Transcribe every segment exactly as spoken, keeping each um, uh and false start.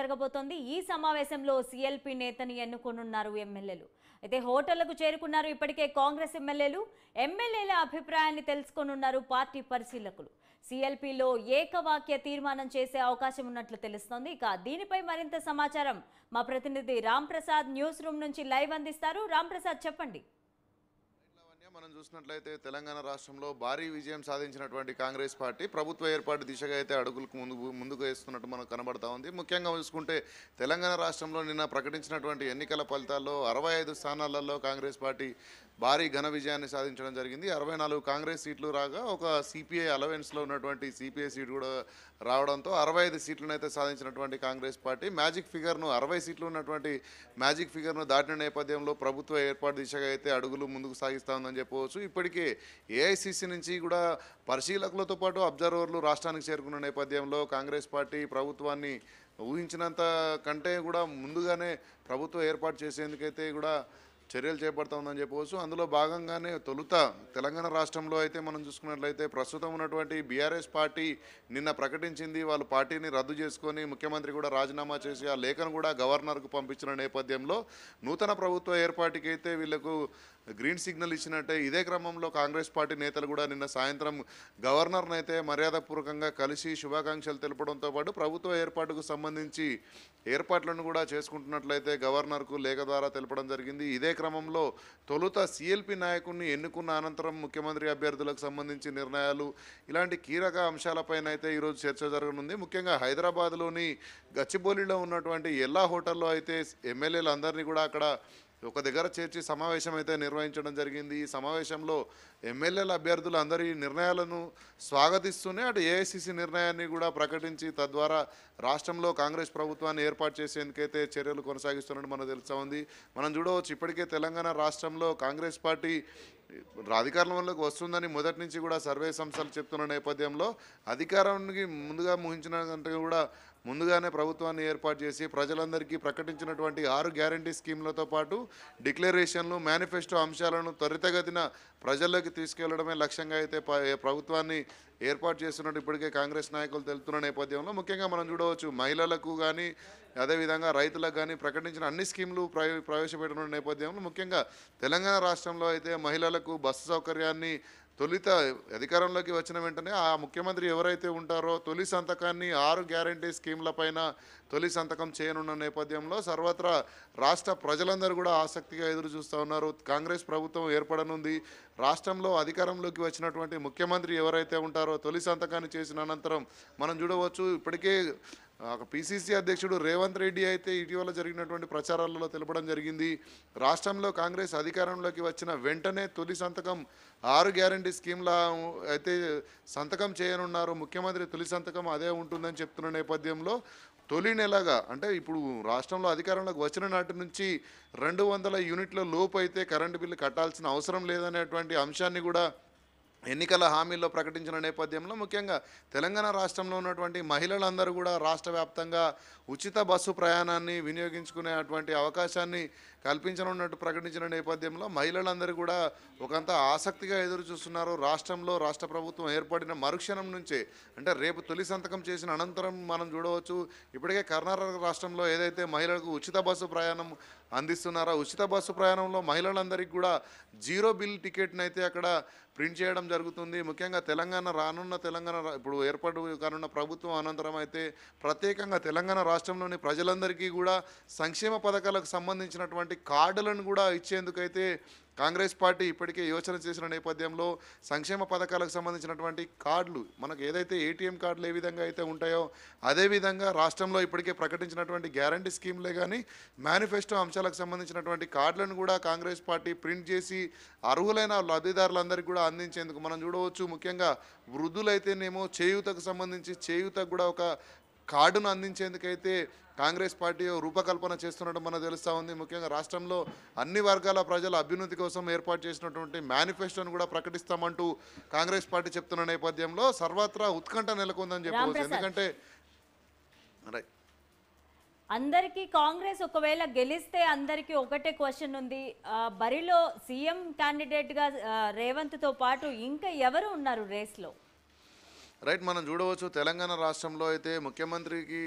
జరగబోతోంది. ఈ సమావేశంలో సీఎల్పీ నేతని ఎన్నుకోనున్నారు ఎమ్మెల్యేలు. అయితే హోటళ్లకు చేరుకున్నారు ఇప్పటికే కాంగ్రెస్ ఎమ్మెల్యేలు. ఎమ్మెల్యేల అభిప్రాయాన్ని తెలుసుకోనున్నారు పార్టీ పరిశీలకులు. సీఎల్పీలో ఏకవాక్య తీర్మానం చేసే అవకాశం ఉన్నట్లు తెలుస్తోంది. ఇక దీనిపై మరింత సమాచారం మా ప్రతినిధి రామ్ ప్రసాద్ న్యూస్ రూమ్ నుంచి లైవ్ అందిస్తారు. రామ్ ప్రసాద్ చెప్పండి. మనం చూసినట్లయితే తెలంగాణ రాష్ట్రంలో భారీ విజయం సాధించినటువంటి కాంగ్రెస్ పార్టీ ప్రభుత్వ ఏర్పాటు దిశగా అయితే అడుగులకు ముందుకు ముందుకు వేస్తున్నట్టు మనకు కనబడతా ఉంది. ముఖ్యంగా చూసుకుంటే తెలంగాణ రాష్ట్రంలో నిన్న ప్రకటించినటువంటి ఎన్నికల ఫలితాల్లో అరవై ఐదు స్థానాలలో కాంగ్రెస్ పార్టీ భారీ ఘన విజయాన్ని సాధించడం జరిగింది. అరవై నాలుగు కాంగ్రెస్ సీట్లు రాగా ఒక సిపిఐ అలవెన్స్లో ఉన్నటువంటి సిపిఐ సీటు కూడా రావడంతో అరవై ఐదు సీట్లను అయితే సాధించినటువంటి కాంగ్రెస్ పార్టీ మ్యాజిక్ ఫిగర్ను అరవై సీట్లు ఉన్నటువంటి మ్యాజిక్ ఫిగర్ను దాటిన నేపథ్యంలో ప్రభుత్వ ఏర్పాటు దిశగా అయితే అడుగులు ముందుకు సాగిస్తూ ఉందని చెప్పవచ్చు. ఇప్పటికే ఏఐసిసి నుంచి కూడా పరిశీలకులతో పాటు అబ్జర్వర్లు రాష్ట్రానికి చేరుకున్న నేపథ్యంలో కాంగ్రెస్ పార్టీ ప్రభుత్వాన్ని ఊహించినంత కంటే కూడా ముందుగానే ప్రభుత్వం ఏర్పాటు చేసేందుకైతే కూడా చర్యలు చేపడుతుందని చెప్పవచ్చు. అందులో భాగంగానే తొలుత తెలంగాణ రాష్ట్రంలో అయితే మనం చూసుకున్నట్లయితే ప్రస్తుతం ఉన్నటువంటి బీఆర్ఎస్ పార్టీ నిన్న ప్రకటించింది వాళ్ళు పార్టీని రద్దు చేసుకొని ముఖ్యమంత్రి కూడా రాజీనామా చేసి ఆ లేఖను కూడా గవర్నర్కు పంపించిన నేపథ్యంలో నూతన ప్రభుత్వ ఏర్పాటుకి అయితే వీళ్లకు గ్రీన్ సిగ్నల్ ఇచ్చినట్టే ఇదే క్రమంలో కాంగ్రెస్ పార్టీ నేతలు కూడా నిన్న సాయంత్రం గవర్నర్ను అయితే మర్యాదపూర్వకంగా కలిసి శుభాకాంక్షలు తెలపడంతో పాటు ప్రభుత్వ ఏర్పాటుకు సంబంధించి ఏర్పాట్లను కూడా చేసుకుంటున్నట్లయితే గవర్నర్కు లేఖ ద్వారా తెలపడం జరిగింది. ఇదే క్రమంలో తొలుత సీఎల్పీ నాయకుడిని ఎన్నుకున్న అనంతరం ముఖ్యమంత్రి అభ్యర్థులకు సంబంధించి నిర్ణయాలు ఇలాంటి కీలక అంశాలపైన అయితే ఈరోజు చర్చ జరగనుంది. ముఖ్యంగా హైదరాబాద్లోని గచ్చిబౌలిలో ఉన్నటువంటి ఎల్లా హోటల్లో అయితే ఎమ్మెల్యేలు అందరినీ కూడా అక్కడ ఒక దగ్గర చేర్చి సమావేశం అయితే నిర్వహించడం జరిగింది. ఈ సమావేశంలో ఎమ్మెల్యేల అభ్యర్థులు అందరి నిర్ణయాలను స్వాగతిస్తూనే అటు ఏఐసిసి నిర్ణయాన్ని కూడా ప్రకటించి తద్వారా రాష్ట్రంలో కాంగ్రెస్ ప్రభుత్వాన్ని ఏర్పాటు చేసేందుకైతే చర్యలు కొనసాగిస్తున్నట్టు మనకు తెలుస్తూ ఉంది. మనం చూడవచ్చు ఇప్పటికే తెలంగాణ రాష్ట్రంలో కాంగ్రెస్ పార్టీ అధికారంలోకి వస్తుందని మొదటి నుంచి కూడా సర్వే సంస్థలు చెప్తున్న నేపథ్యంలో అధికారానికి ముందుగా ఊహించిన కంటే కూడా ముందుగానే ప్రభుత్వాన్ని ఏర్పాటు చేసి ప్రజలందరికీ ప్రకటించినటువంటి ఆరు గ్యారంటీ స్కీమ్లతో పాటు డిక్లరేషన్లు మేనిఫెస్టో అంశాలను త్వరితగతిన ప్రజల్లోకి తీసుకెళ్లడమే లక్ష్యంగా అయితే ప్రభుత్వాన్ని ఏర్పాటు చేస్తున్నట్టు ఇప్పటికే కాంగ్రెస్ నాయకులు తెలుపుతున్న నేపథ్యంలో ముఖ్యంగా మనం చూడవచ్చు మహిళలకు కానీ అదేవిధంగా రైతులకు కానీ ప్రకటించిన అన్ని స్కీములు ప్రవే ప్రవేశపెట్టిన నేపథ్యంలో ముఖ్యంగా తెలంగాణ రాష్ట్రంలో అయితే మహిళలకు బస్సు సౌకర్యాన్ని తొలిత అధికారంలోకి వచ్చిన వెంటనే ఆ ముఖ్యమంత్రి ఎవరైతే ఉంటారో తొలి సంతకాన్ని ఆరు గ్యారంటీ స్కీమ్లపైన తొలి సంతకం చేయనున్న నేపథ్యంలో సర్వత్రా రాష్ట్ర ప్రజలందరూ కూడా ఆసక్తిగా ఎదురు చూస్తూ ఉన్నారు. కాంగ్రెస్ ప్రభుత్వం ఏర్పడనుంది. రాష్ట్రంలో అధికారంలోకి వచ్చినటువంటి ముఖ్యమంత్రి ఎవరైతే ఉంటారో తొలి సంతకాన్ని చేసిన అనంతరం మనం చూడవచ్చు ఇప్పటికే పిసిసి అధ్యక్షుడు రేవంత్ రెడ్డి అయితే ఇటీవల జరిగినటువంటి ప్రచారాలలో తెలపడం జరిగింది. రాష్ట్రంలో కాంగ్రెస్ అధికారంలోకి వచ్చిన వెంటనే తొలి సంతకం ఆరు గ్యారంటీ స్కీమ్ల అయితే సంతకం చేయనున్నారు. ముఖ్యమంత్రి తొలి సంతకం అదే ఉంటుందని చెప్తున్న నేపథ్యంలో తొలి నెలగా అంటే ఇప్పుడు రాష్ట్రంలో అధికారంలోకి వచ్చిన నాటి నుంచి రెండు వందల యూనిట్ల లోపు అయితే కరెంటు బిల్లు కట్టాల్సిన అవసరం లేదనేటువంటి అంశాన్ని కూడా ఎన్నికల హామీల్లో ప్రకటించిన నేపథ్యంలో ముఖ్యంగా తెలంగాణ రాష్ట్రంలో ఉన్నటువంటి మహిళలందరూ కూడా రాష్ట్ర వ్యాప్తంగా ఉచిత బస్సు ప్రయాణాన్ని వినియోగించుకునేటువంటి అవకాశాన్ని కల్పించనున్నట్టు ప్రకటించిన నేపథ్యంలో మహిళలందరూ కూడా ఒకంత ఆసక్తిగా ఎదురు చూస్తున్నారు. రాష్ట్రంలో రాష్ట్ర ప్రభుత్వం ఏర్పడిన మరుక్షణం నుంచే అంటే రేపు తొలి సంతకం చేసిన అనంతరం మనం చూడవచ్చు ఇప్పటికే కర్ణాటక రాష్ట్రంలో ఏదైతే మహిళలకు ఉచిత బస్సు ప్రయాణం అందిస్తున్నారో ఉచిత బస్సు ప్రయాణంలో మహిళలందరికీ కూడా జీరో బిల్ టికెట్ని అయితే అక్కడ ప్రింట్ చేయడం జరుగుతుంది. ముఖ్యంగా తెలంగాణ రానున్న తెలంగాణ ఇప్పుడు ఏర్పాటు కానున్న ప్రభుత్వం అనంతరం అయితే ప్రత్యేకంగా తెలంగాణ రాష్ట్రంలోని ప్రజలందరికీ కూడా సంక్షేమ పథకాలకు సంబంధించినటువంటి కార్డులను కూడా ఇచ్చేందుకైతే కాంగ్రెస్ పార్టీ ఇప్పటికే యోచన చేసిన నేపథ్యంలో సంక్షేమ పథకాలకు సంబంధించినటువంటి కార్డులు మనకు ఏదైతే ఏటీఎం కార్డులు ఏ విధంగా అయితే ఉంటాయో అదేవిధంగా రాష్ట్రంలో ఇప్పటికే ప్రకటించినటువంటి గ్యారంటీ స్కీమ్లే కానీ మేనిఫెస్టో అంశాలకు సంబంధించినటువంటి కార్డులను కూడా కాంగ్రెస్ పార్టీ ప్రింట్ చేసి అర్హులైన లబ్ధిదారులందరికీ కూడా అందించేందుకు మనం చూడవచ్చు. ముఖ్యంగా వృద్ధులైతేనేమో చేయూతకు సంబంధించి చేయూతకు కూడా ఒక కార్డును అందించేందుకైతే కాంగ్రెస్ పార్టీ రూపకల్పన చేస్తున్నట్టు మనకు తెలుస్తూ ఉంది. ముఖ్యంగా రాష్ట్రంలో అన్ని వర్గాల ప్రజల అభ్యున్నతి కోసం ఏర్పాటు చేసినటువంటి మేనిఫెస్టోను కూడా ప్రకటిస్తామంటూ కాంగ్రెస్ పార్టీ చెప్తున్న నేపథ్యంలో సర్వత్రా ఉత్కంఠ నెలకొందని చెప్పవచ్చు. ఎందుకంటే అందరికీ కాంగ్రెస్ ఒకవేళ గెలిస్తే అందరికీ ఒకటే క్వశ్చన్ ఉంది, బరిలో సీఎం క్యాండిడేట్ గా రేవంత్ తో పాటు ఇంకా ఎవరు ఉన్నారు రేస్ లో? రైట్, మనం చూడవచ్చు తెలంగాణ రాష్ట్రంలో అయితే ముఖ్యమంత్రికి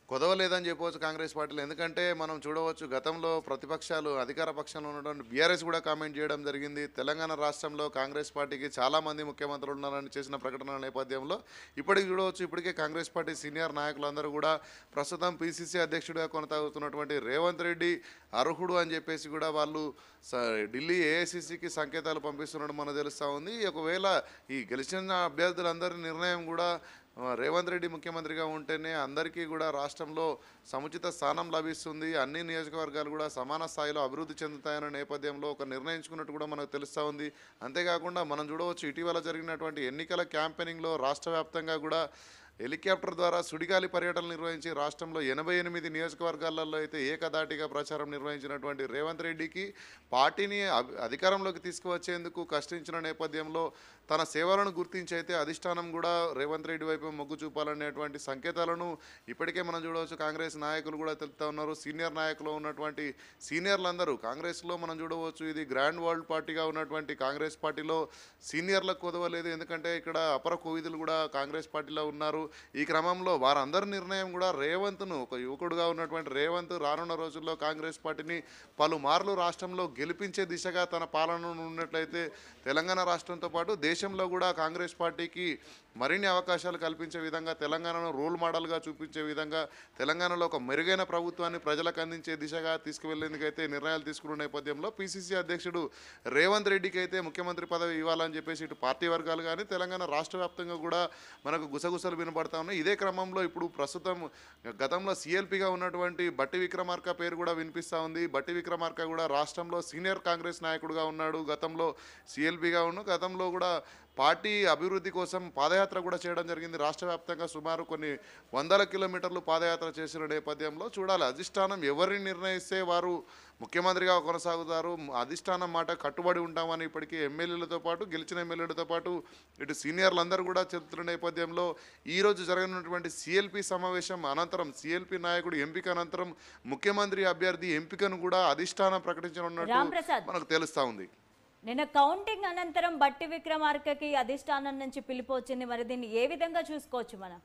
కుదవలేదని చెప్పవచ్చు కాంగ్రెస్ పార్టీలో. ఎందుకంటే మనం చూడవచ్చు గతంలో ప్రతిపక్షాలు అధికార పక్షంలో ఉన్నటువంటి బీఆర్ఎస్ కూడా కామెంట్ చేయడం జరిగింది. తెలంగాణ రాష్ట్రంలో కాంగ్రెస్ పార్టీకి చాలామంది ముఖ్యమంత్రులు ఉన్నారని చేసిన ప్రకటనల నేపథ్యంలో ఇప్పటికి చూడవచ్చు ఇప్పటికే కాంగ్రెస్ పార్టీ సీనియర్ నాయకులందరూ కూడా ప్రస్తుతం పీసీసీ అధ్యక్షుడిగా కొనసాగుతున్నటువంటి రేవంత్ రెడ్డి అర్హుడు అని చెప్పేసి కూడా వాళ్ళు స- ఢిల్లీ ఏఐసీసీకి సంకేతాలు పంపిస్తున్నట్టు మనకు తెలుస్తూ ఉంది. ఒకవేళ ఈ గెలిచిన అభ్యర్థులందరి నిర్ణయం కూడా ఆ, రేవంత్ రెడ్డి ముఖ్యమంత్రిగా ఉంటేనే అందరికీ కూడా రాష్ట్రంలో సముచిత స్థానం లభిస్తుంది, అన్ని నియోజకవర్గాలు కూడా సమాన స్థాయిలో అభివృద్ధి చెందుతాయన్న నేపథ్యంలో ఒక నిర్ణయించుకున్నట్టు కూడా మనకు తెలుస్తూ ఉంది. అంతేకాకుండా మనం చూడవచ్చు ఇటీవల జరిగినటువంటి ఎన్నికల క్యాంపెయినింగ్లో రాష్ట్ర వ్యాప్తంగా కూడా హెలికాప్టర్ ద్వారా సుడిగాలి పర్యటనలు నిర్వహించి రాష్ట్రంలో ఎనభై ఎనిమిది నియోజకవర్గాలలో అయితే ఏకదాటిగా ప్రచారం నిర్వహించినటువంటి రేవంత్ రెడ్డికి పార్టీని అధి- అధికారంలోకి తీసుకువచ్చేందుకు కష్టించిన నేపథ్యంలో తన సేవలను గుర్తించి అయితే అధిష్టానం కూడా రేవంత్ రెడ్డి వైపు మొగ్గు చూపాలనేటువంటి సంకేతాలను ఇప్పటికే మనం చూడవచ్చు కాంగ్రెస్ నాయకులు కూడా తెలుపుతా ఉన్నారు. సీనియర్ నాయకులు ఉన్నటువంటి సీనియర్లందరూ కాంగ్రెస్లో మనం చూడవచ్చు ఇది గ్రాండ్ వరల్డ్ పార్టీగా ఉన్నటువంటి కాంగ్రెస్ పార్టీలో సీనియర్లకు కుదవలేదు. ఎందుకంటే ఇక్కడ అపర కోవిదులు కూడా కాంగ్రెస్ పార్టీలో ఉన్నారు. ఈ క్రమంలో వారందరి నిర్ణయం కూడా రేవంత్ను ఒక యువకుడుగా ఉన్నటువంటి రేవంత్ రానున్న రోజుల్లో కాంగ్రెస్ పార్టీని పలుమార్లు రాష్ట్రంలో గెలిపించే దిశగా తన పాలనను ఉన్నట్లయితే తెలంగాణ రాష్ట్రంతో పాటు దేశంలో కూడా కాంగ్రెస్ పార్టీకి మరిన్ని అవకాశాలు కల్పించే విధంగా తెలంగాణను రోల్ మోడల్గా చూపించే విధంగా తెలంగాణలో ఒక మెరుగైన ప్రభుత్వాన్ని ప్రజలకు అందించే దిశగా తీసుకువెళ్లేందుకైతే నిర్ణయాలు తీసుకున్న నేపథ్యంలో పీసీసీ అధ్యక్షుడు రేవంత్ రెడ్డికి అయితే ముఖ్యమంత్రి పదవి ఇవ్వాలని చెప్పేసి ఇటు పార్టీ వర్గాలు కానీ తెలంగాణ రాష్ట్ర వ్యాప్తంగా కూడా మనకు గుసగుసలు వినబడతా ఉన్నాయి. ఇదే క్రమంలో ఇప్పుడు ప్రస్తుతం గతంలో సీఎల్పీగా ఉన్నటువంటి బట్టి విక్రమార్క పేరు కూడా వినిపిస్తూ ఉంది. బట్టి విక్రమార్క కూడా రాష్ట్రంలో సీనియర్ కాంగ్రెస్ నాయకుడుగా ఉన్నాడు. గతంలో సీఎల్పీగా ఉన్న గతంలో కూడా పార్టీ అభివృద్ధి కోసం పాదయాత్ర కూడా చేయడం జరిగింది. రాష్ట్ర వ్యాప్తంగా సుమారు కొన్ని వందల కిలోమీటర్లు పాదయాత్ర చేసిన నేపథ్యంలో చూడాలి అధిష్టానం ఎవరిని నిర్ణయిస్తే వారు ముఖ్యమంత్రిగా కొనసాగుతారు, అధిష్టానం మాట కట్టుబడి ఉంటామని ఇప్పటికీ ఎమ్మెల్యేలతో పాటు గెలిచిన ఎమ్మెల్యేలతో పాటు ఇటు సీనియర్లందరూ కూడా చెబుతున్న నేపథ్యంలో ఈరోజు జరగనున్నటువంటి సిఎల్పి సమావేశం అనంతరం సిఎల్పి నాయకుడు ఎంపిక అనంతరం ముఖ్యమంత్రి అభ్యర్థి ఎంపికను కూడా అధిష్టానం ప్రకటించనున్నట్టు రాంప్రసాద్, మనకు తెలుస్తూ ఉంది. నిన్న కౌంటింగ్ అనంతరం బట్టి విక్రమార్కకి అధిష్టానం నుంచి పిలుపు వచ్చింది. మరి దీన్ని ఏ విధంగా చూసుకోవచ్చు మనం?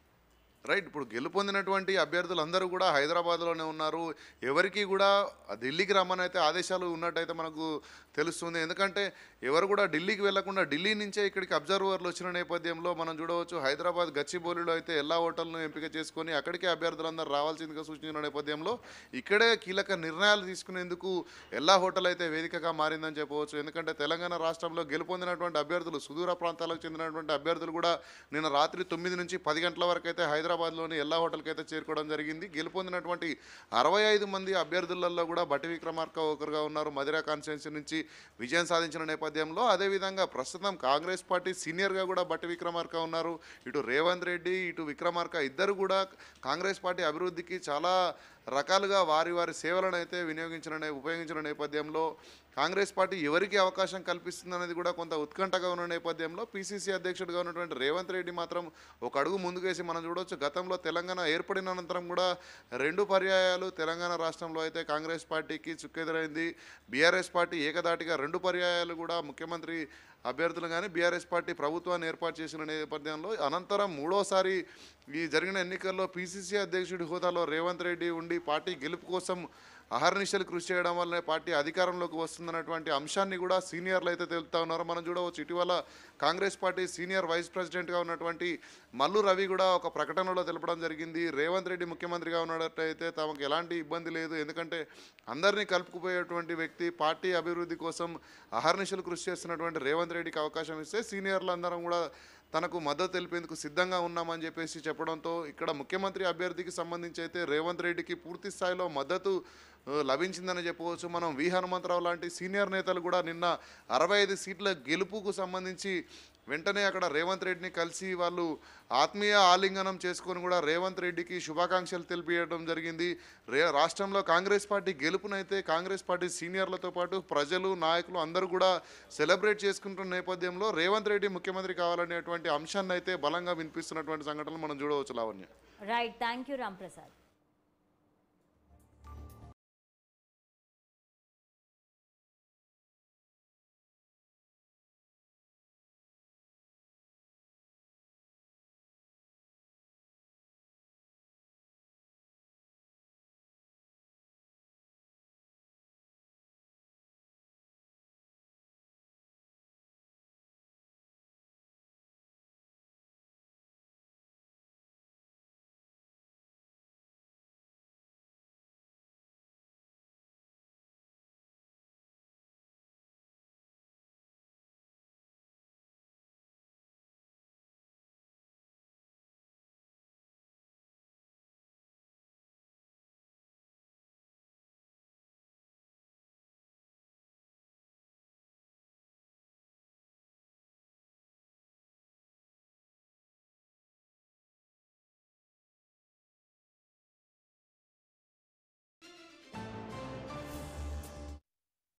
రైట్, ఇప్పుడు గెలుపొందినటువంటి అభ్యర్థులందరూ కూడా హైదరాబాద్లోనే ఉన్నారు. ఎవరికి కూడా ఢిల్లీకి రమ్మని అయితే ఆదేశాలు ఉన్నట్టయితే మనకు తెలుస్తుంది. ఎందుకంటే ఎవరు కూడా ఢిల్లీకి వెళ్లకుండా ఢిల్లీ నుంచే ఇక్కడికి అబ్జర్వర్లు వచ్చిన నేపథ్యంలో మనం చూడవచ్చు హైదరాబాద్ గచ్చిబౌలిలో అయితే ఎల్లా హోటల్ను ఎంపిక చేసుకొని అక్కడికే అభ్యర్థులందరూ రావాల్సిందిగా సూచించిన నేపథ్యంలో ఇక్కడే కీలక నిర్ణయాలు తీసుకునేందుకు ఎల్లా హోటల్ అయితే వేదికగా మారిందని చెప్పవచ్చు. ఎందుకంటే తెలంగాణ రాష్ట్రంలో గెలుపొందినటువంటి అభ్యర్థులు సుదూర ప్రాంతాలకు చెందినటువంటి అభ్యర్థులు కూడా నిన్న రాత్రి తొమ్మిది నుంచి పది గంటల వరకు అయితే హైదరాబాద్లోని ఎల్లా హోటల్కి అయితే చేరుకోవడం జరిగింది. గెలుపొందినటువంటి అరవై ఐదు మంది అభ్యర్థులలో కూడా బట్టి విక్రమార్క ఒకరుగా ఉన్నారు. మధిరా కాన్స్టిట్యున్సీ నుంచి విజయం సాధించిన నేపథ్యంలో అదేవిధంగా ప్రస్తుతం కాంగ్రెస్ పార్టీ సీనియర్గా కూడా బట్టి విక్రమార్క ఉన్నారు. ఇటు రేవంత్ రెడ్డి ఇటు విక్రమార్క ఇద్దరు కూడా కాంగ్రెస్ పార్టీ అభివృద్ధికి చాలా రకాలుగా వారి వారి సేవలను అయితే వినియోగించిన నే- ఉపయోగించిన నేపథ్యంలో కాంగ్రెస్ పార్టీ ఎవరికి అవకాశం కల్పిస్తుందనేది కూడా కొంత ఉత్కంఠగా ఉన్న నేపథ్యంలో పీసీసీ అధ్యక్షుడిగా ఉన్నటువంటి రేవంత్ రెడ్డి మాత్రం ఒక అడుగు ముందుకేసి మనం చూడవచ్చు. గతంలో తెలంగాణ ఏర్పడిన అనంతరం కూడా రెండు పర్యాయాలు తెలంగాణ రాష్ట్రంలో అయితే కాంగ్రెస్ పార్టీకి చుక్కెదురైంది. బీఆర్ఎస్ పార్టీ ఏకదాటిగా రెండు పర్యాయాలు కూడా ముఖ్యమంత్రి అభ్యర్థులు కానీ బీఆర్ఎస్ పార్టీ ప్రభుత్వాన్ని ఏర్పాటు చేసిన నేపథ్యంలో అనంతరం మూడోసారి ఈ జరిగిన ఎన్నికల్లో పీసీసీ అధ్యక్షుడి హోదాలో రేవంత్ రెడ్డి ఉండి పార్టీ గెలుపు కోసం అహర్నిశలు కృషి చేయడం వల్లనే పార్టీ అధికారంలోకి వస్తుందన్నటువంటి అంశాన్ని కూడా సీనియర్లు అయితే తెలుపుతా ఉన్నారు. మనం చూడవచ్చు ఇటీవల కాంగ్రెస్ పార్టీ సీనియర్ వైస్ ప్రెసిడెంట్గా ఉన్నటువంటి మల్లు రవి కూడా ఒక ప్రకటనలో తెలపడం జరిగింది. రేవంత్ రెడ్డి ముఖ్యమంత్రిగా ఉన్నట్టయితే తమకు ఎలాంటి ఇబ్బంది లేదు, ఎందుకంటే అందరినీ కలుపుకుపోయేటువంటి వ్యక్తి, పార్టీ అభివృద్ధి కోసం అహర్నిశలు కృషి చేస్తున్నటువంటి రేవంత్ రెడ్డికి అవకాశం ఇస్తే సీనియర్లు అందరం కూడా తనకు మద్దతు తెలిపేందుకు సిద్ధంగా ఉన్నామని చెప్పేసి చెప్పడంతో ఇక్కడ ముఖ్యమంత్రి అభ్యర్థికి సంబంధించి అయితే రేవంత్ రెడ్డికి పూర్తి స్థాయిలో మద్దతు ఆ, లభించిందని చెప్పవచ్చు. మనం వి హనుమంతరావు లాంటి సీనియర్ నేతలు కూడా నిన్న అరవై ఐదు సీట్ల గెలుపుకు సంబంధించి వెంటనే అక్కడ రేవంత్ రెడ్డిని కలిసి వాళ్ళు ఆత్మీయ ఆలింగనం చేసుకొని కూడా రేవంత్ రెడ్డికి శుభాకాంక్షలు తెలిపియడం జరిగింది. రే రాష్ట్రంలో కాంగ్రెస్ పార్టీ గెలుపునైతే కాంగ్రెస్ పార్టీ సీనియర్లతో పాటు ప్రజలు నాయకులు అందరూ కూడా సెలబ్రేట్ చేసుకుంటున్న నేపథ్యంలో రేవంత్ రెడ్డి ముఖ్యమంత్రి కావాలనేటువంటి అంశాన్ని అయితే బలంగా వినిపిస్తున్నటువంటి సంఘటనలు మనం చూడవచ్చు. Lavanya. Right, thank you Ramprasad.